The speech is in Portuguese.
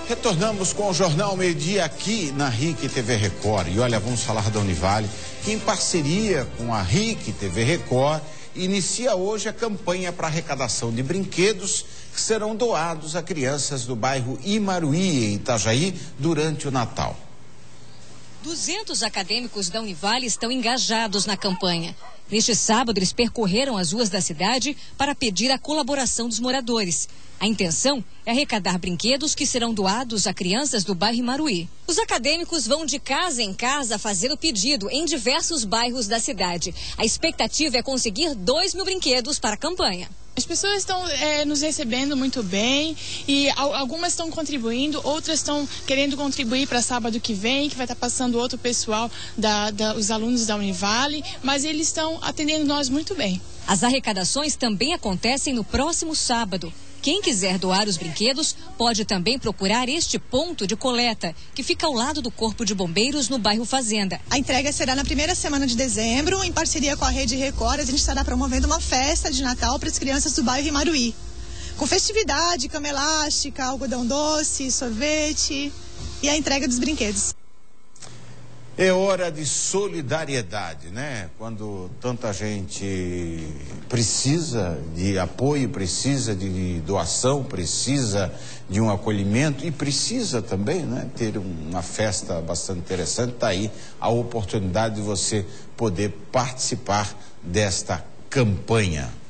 Retornamos com o Jornal Meio Dia aqui na RIC TV Record. E olha, vamos falar da Univale, que em parceria com a RIC TV Record, inicia hoje a campanha para arrecadação de brinquedos que serão doados a crianças do bairro Imaruí, em Itajaí, durante o Natal. 200 acadêmicos da Univale estão engajados na campanha. Neste sábado, eles percorreram as ruas da cidade para pedir a colaboração dos moradores. A intenção é arrecadar brinquedos que serão doados a crianças do bairro Imaruí. Os acadêmicos vão de casa em casa fazer o pedido em diversos bairros da cidade. A expectativa é conseguir 2.000 brinquedos para a campanha. As pessoas estão nos recebendo muito bem e algumas estão contribuindo, outras estão querendo contribuir para sábado que vem, que vai estar passando outro pessoal, os alunos da Univale, mas eles estão atendendo nós muito bem. As arrecadações também acontecem no próximo sábado. Quem quiser doar os brinquedos pode também procurar este ponto de coleta, que fica ao lado do Corpo de Bombeiros, no bairro Fazenda. A entrega será na primeira semana de dezembro, em parceria com a Rede Record. A gente estará promovendo uma festa de Natal para as crianças do bairro Imaruí, com festividade, cama elástica, algodão doce, sorvete e a entrega dos brinquedos. É hora de solidariedade, né? Quando tanta gente precisa de apoio, precisa de doação, precisa de um acolhimento e precisa também, né, ter uma festa bastante interessante. Está aí a oportunidade de você poder participar desta campanha.